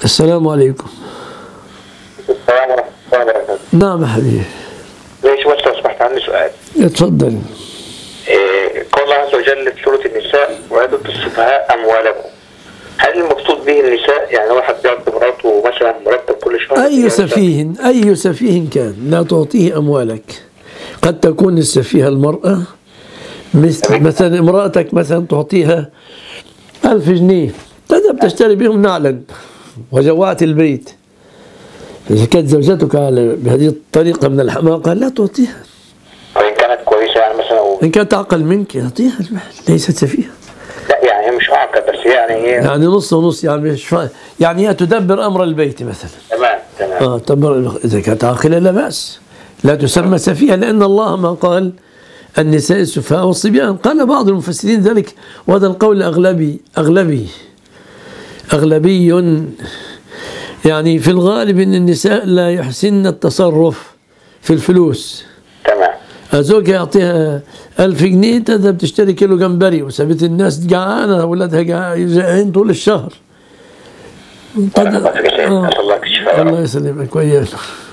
السلام عليكم. السلام ورحمة الله وبركاته. نعم يا حبيبي. ليش بس لو سمحت عندي سؤال. اتفضل. قال الله عز وجل في سورة النساء: وآتوا السفهاء أموالكم. هل المقصود به النساء؟ يعني واحد بيعطي مراته مثلا مرتب كل شهر؟ أي سفيه كان لا تعطيه أموالك. قد تكون السفيهة المرأة، مثلا امرأتك مثلا تعطيها 1000 جنيه تذهب تشتري بهم نعلا وجوات البيت. إذا كانت زوجتك بهذه الطريقة من الحماقة لا تعطيها. وإن كانت كويسة يعني مثلا إن كانت أقل منك أعطيها المال، ليست سفيهة. لا يعني هي مش أعقل، بس يعني نص ونص، يعني هي تدبر أمر البيت مثلا. تمام. إذا كانت عاقلة لا بأس، لا تسمى سفيهة، لأن الله ما قال النساء السفهاء والصبيان. قال بعض المفسرين ذلك، وهذا القول أغلبي، يعني في الغالب أن النساء لا يحسن التصرف في الفلوس. تمام. زوجها يعطيها 1000 جنيه تذهب تشتري كيلو جمبري، وسابت الناس جعانة، أولادها جائعين طول الشهر. الله يسلمك. الله يسلمك وإياك.